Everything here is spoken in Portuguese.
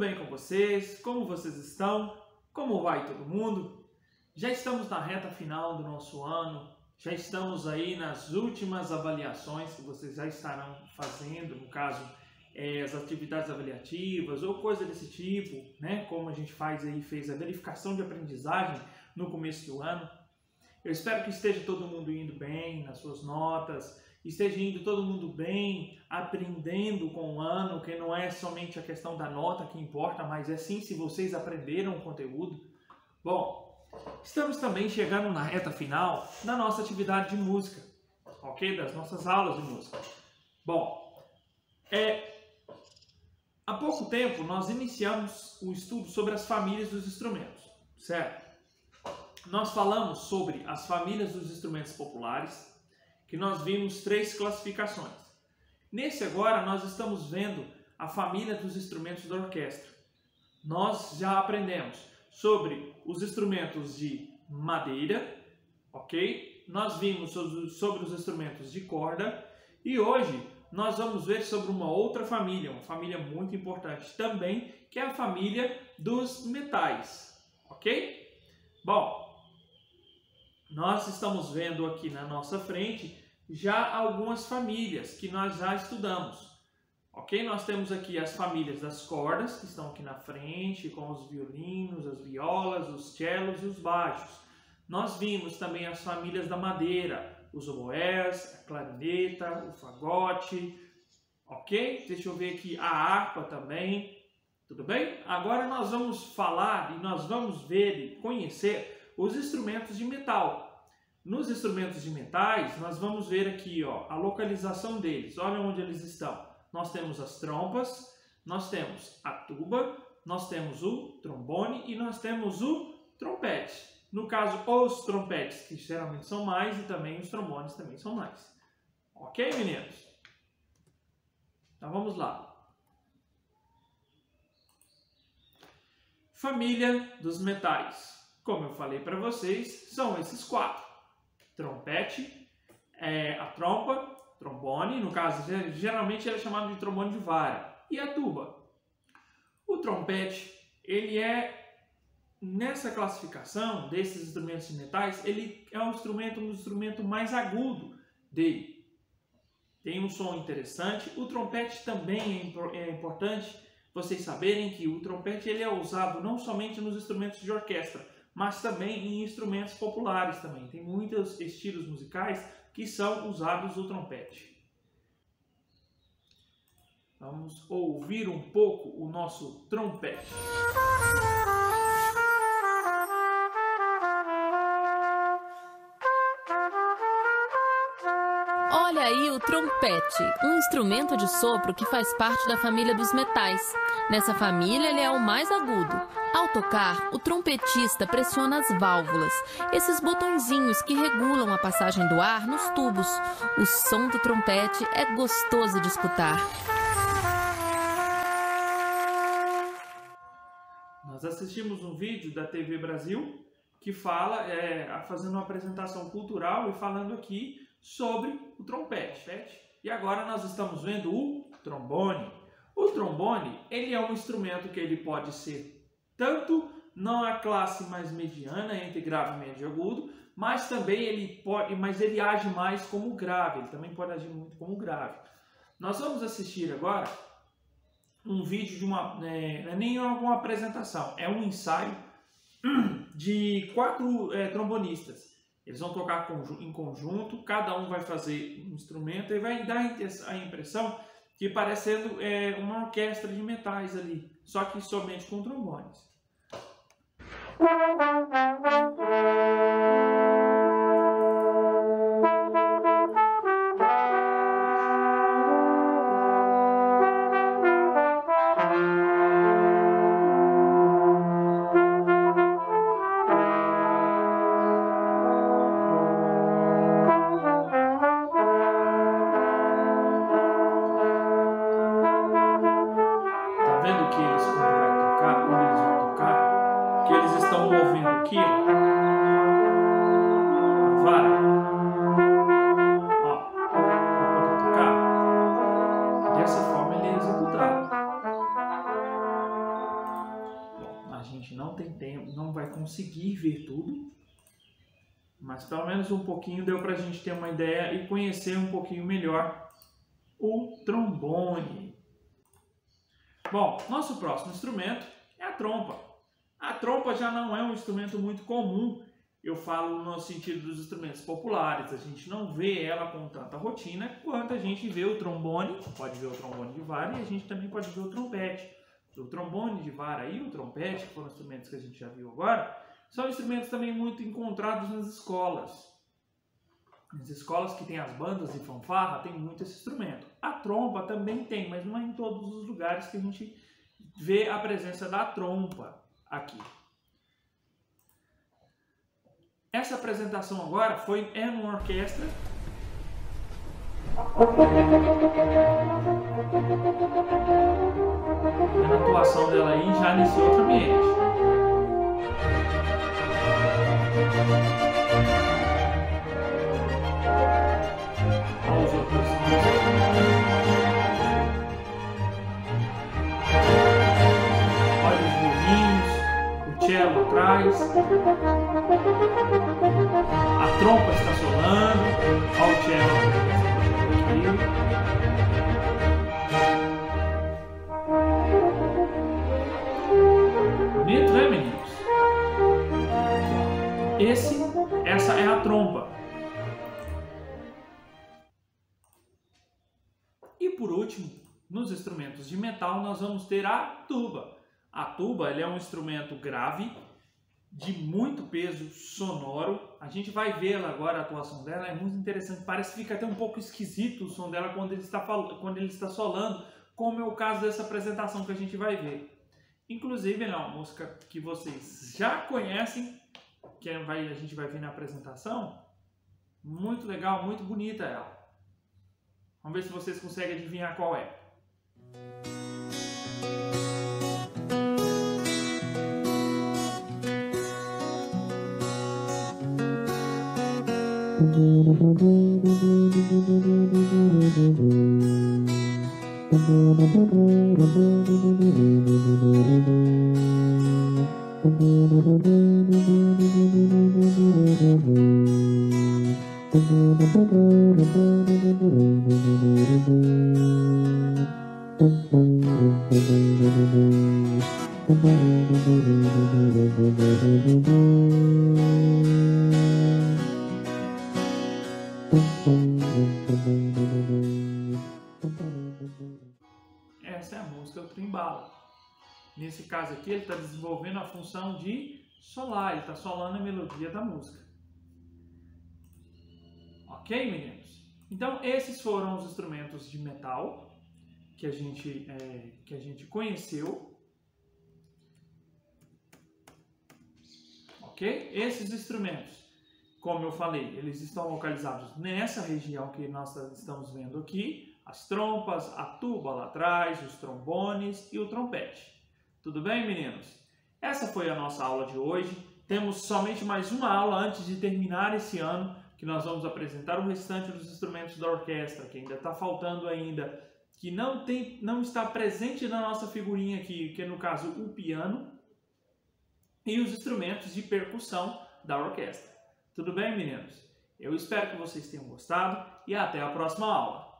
bem com vocês? Como vocês estão? Como vai todo mundo? Já estamos na reta final do nosso ano, já estamos aí nas últimas avaliações que vocês já estarão fazendo, no caso, as atividades avaliativas ou coisa desse tipo, né? Como a gente fez a verificação de aprendizagem no começo do ano. Eu espero que esteja todo mundo indo bem nas suas notas, esteja indo todo mundo bem, aprendendo com o ano, que não é somente a questão da nota que importa, mas é sim se vocês aprenderam o conteúdo. Bom, estamos também chegando na reta final da nossa atividade de música, ok? Das nossas aulas de música. Bom, há pouco tempo nós iniciamos o estudo sobre as famílias dos instrumentos, certo? Nós falamos sobre as famílias dos instrumentos populares, que nós vimos 3 classificações. Nesse agora nós estamos vendo a família dos instrumentos da orquestra. Nós já aprendemos sobre os instrumentos de madeira, ok? Nós vimos sobre os instrumentos de corda e hoje nós vamos ver sobre uma outra família, uma família muito importante também, que é a família dos metais, ok? Bom, nós estamos vendo aqui na nossa frente já algumas famílias que nós já estudamos, ok? Nós temos aqui as famílias das cordas, que estão aqui na frente, com os violinos, as violas, os cellos e os baixos. Nós vimos também as famílias da madeira, os oboés, a clarineta, o fagote, ok? Deixa eu ver aqui a harpa também, tudo bem? Agora nós vamos falar e nós vamos ver e conhecer os instrumentos de metal. Nos instrumentos de metais, nós vamos ver aqui ó, a localização deles. Olha onde eles estão. Nós temos as trompas, nós temos a tuba, nós temos o trombone e nós temos o trompete. No caso, os trompetes, que geralmente são mais, e também os trombones também são mais. Ok, meninos? Então vamos lá. Família dos metais. Como eu falei para vocês, são esses 4. Trompete, a trompa, trombone, no caso, geralmente ele é chamado de trombone de vara, e a tuba. O trompete, ele nessa classificação desses instrumentos de metais, ele é um instrumento mais agudo dele. Tem um som interessante. O trompete também é importante vocês saberem que o trompete ele é usado não somente nos instrumentos de orquestra, mas também em instrumentos populares também. Tem muitos estilos musicais que são usados o trompete. Vamos ouvir um pouco o nosso trompete. Olha aí o trompete, um instrumento de sopro que faz parte da família dos metais. Nessa família ele é o mais agudo. Ao tocar, o trompetista pressiona as válvulas, esses botõezinhos que regulam a passagem do ar nos tubos. O som do trompete é gostoso de escutar. Nós assistimos um vídeo da TV Brasil que fala, fazendo uma apresentação cultural e falando aqui sobre o trompete. E agora nós estamos vendo o trombone. O trombone, ele é um instrumento que ele pode ser tanto na classe mais mediana, entre grave, médio e agudo, mas também ele age mais como grave, ele também pode agir muito como grave. Nós vamos assistir agora um vídeo de nem uma apresentação, é um ensaio de 4 trombonistas. Eles vão tocar em conjunto, cada um vai fazer um instrumento e vai dar a impressão que parecendo uma orquestra de metais ali, só que somente com trombones. Aqui, ó, a vara, ó, para tocar, dessa forma ele é executado. não tem tempo, não vai conseguir ver tudo, mas pelo menos um pouquinho deu para a gente ter uma ideia e conhecer um pouquinho melhor o trombone. Bom, nosso próximo instrumento é a trompa. A trompa já não é um instrumento muito comum, eu falo no sentido dos instrumentos populares, a gente não vê ela com tanta rotina quanto a gente vê o trombone, pode ver o trombone de vara e a gente também pode ver o trompete. O trombone de vara e o trompete, que foram instrumentos que a gente já viu agora, são instrumentos também muito encontrados nas escolas. Nas escolas que tem as bandas de fanfarra, tem muito esse instrumento. A trompa também tem, mas não é em todos os lugares que a gente vê a presença da trompa aqui. Essa apresentação agora é numa orquestra. A atuação dela aí já nesse outro ambiente. Olha os outros olha os violinos, o cello atrás. A trompa está solando. Olha o cello aqui. Bonito, né, meninos? Essa é a trompa. E por último, nos instrumentos de metal, nós vamos ter a tuba. A tuba é um instrumento grave, de muito peso sonoro. A gente vai vê-la agora, a atuação dela é muito interessante. Parece que fica até um pouco esquisito o som dela quando ele está solando, como é o caso dessa apresentação que a gente vai ver. Inclusive, ela é uma música que vocês já conhecem, que a gente vai ver na apresentação. Muito legal, muito bonita ela. Vamos ver se vocês conseguem adivinhar qual é. Essa é a música do Trimbala. Nesse caso aqui, ele está desenvolvendo a função de solar, ele está solando a melodia da música. Ok, meninos? Então, esses foram os instrumentos de metal que a gente conheceu. Ok? Esses instrumentos, como eu falei, eles estão localizados nessa região que nós estamos vendo aqui. As trompas, a tuba lá atrás, os trombones e o trompete. Tudo bem, meninos? Essa foi a nossa aula de hoje. Temos somente mais uma aula antes de terminar esse ano, que nós vamos apresentar o restante dos instrumentos da orquestra, que ainda está faltando ainda, que não está presente na nossa figurinha aqui, que é no caso o piano, e os instrumentos de percussão da orquestra. Tudo bem, meninos? Eu espero que vocês tenham gostado e até a próxima aula.